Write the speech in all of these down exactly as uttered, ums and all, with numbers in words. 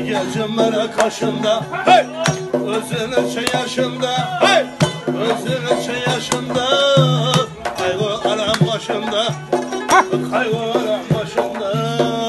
Geleceğim bana karşında, hey! Özünün şey yaşında, hey! Özünün şey yaşında, kaygı aram başımda, kaygı aram başımda.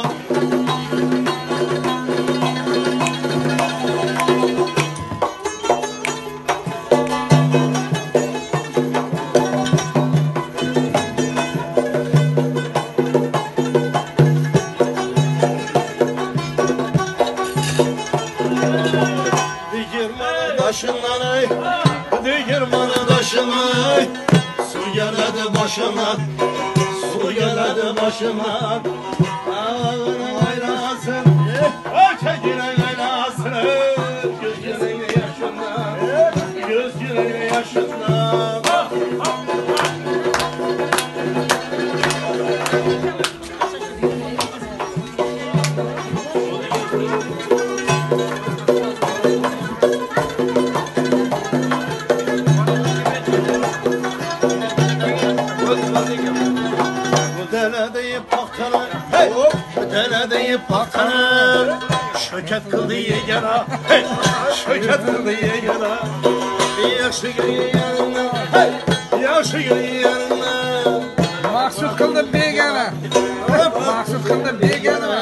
Başından ey, digirmanı taşına ey, su geledi başına, su geledi başına. Ağını aylasın, çekine aylasın, göz yüreği yaşından, göz yüreği yaşından. Deyip bakanır, şöket kıldı yegana, hey, şöket kıldı yegana. Yaşı gülü yanına, hey, yaşı gülü yanına. Maksut kıldı begana, maksut kıldı begana.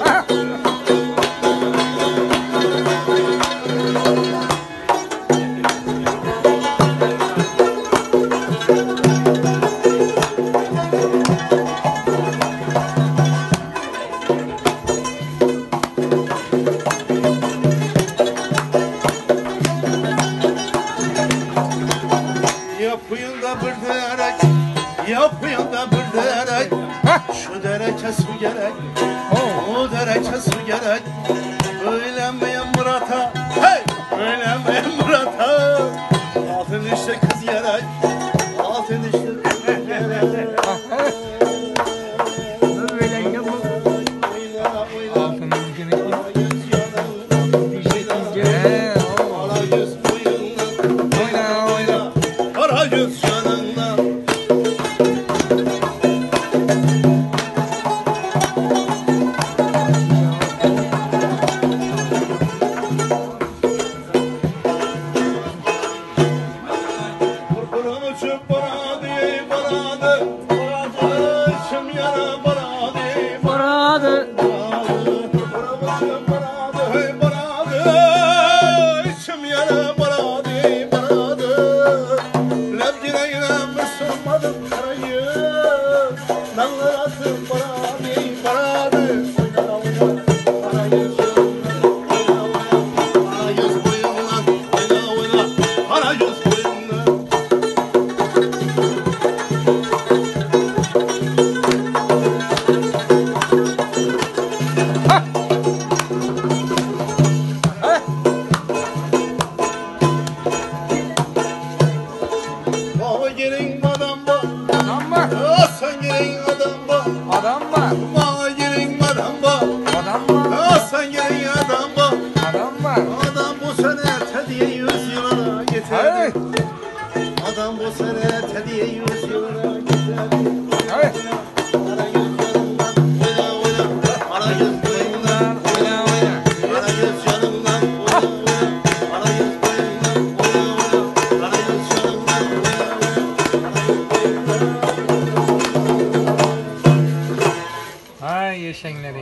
Yapıyım da bir derek, şu dereke su gerek, o dereke su gerek. Öğlenmeyen Murat'a, hey! Öğlenmeyen Murat'a, altın işte kız gerek, altın işte kız gerek. Öğlenge bu. Altının gerek. Para yüz boyundan, Oyna oyna. para yüz canından. Adam bu sene tediye yüz yılına gider. Evet. Para yüz canımdan, oyna oyna. Para yüz boyundan, oyna oyna. Para yüz canımdan, oyna oyna. Para yüz boyundan, oyna oyna. Para yüz canımdan, oyna oyna. Hay yaşayın